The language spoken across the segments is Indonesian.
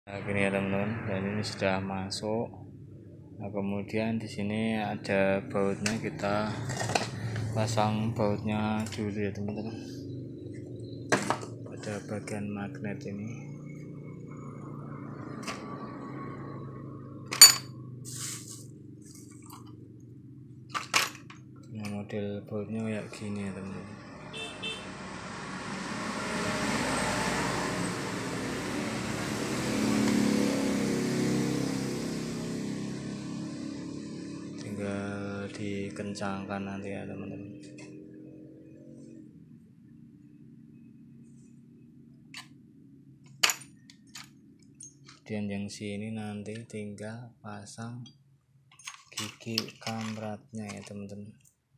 Nah, gini ya teman-teman, dan ini sudah masuk. Nah, kemudian di sini ada bautnya, kita pasang bautnya dulu ya teman-teman. Pada bagian magnet ini. Nah, model bautnya kayak gini ya teman-teman. Tinggal dikencangkan nanti ya teman-teman. Kemudian yang sini nanti tinggal pasang gigi kamratnya ya teman-teman.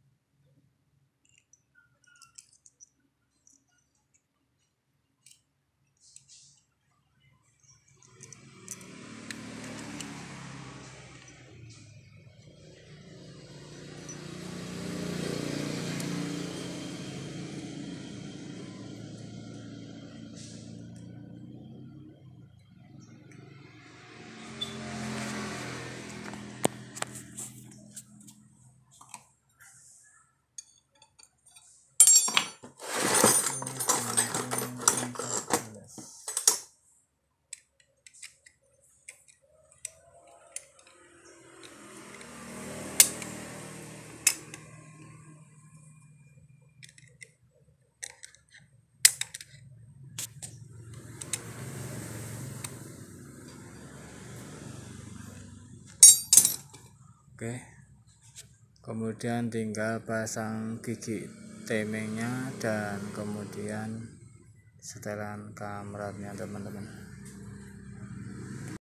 Oke, kemudian tinggal pasang gigi temengnya dan kemudian setelan kamratnya teman-teman.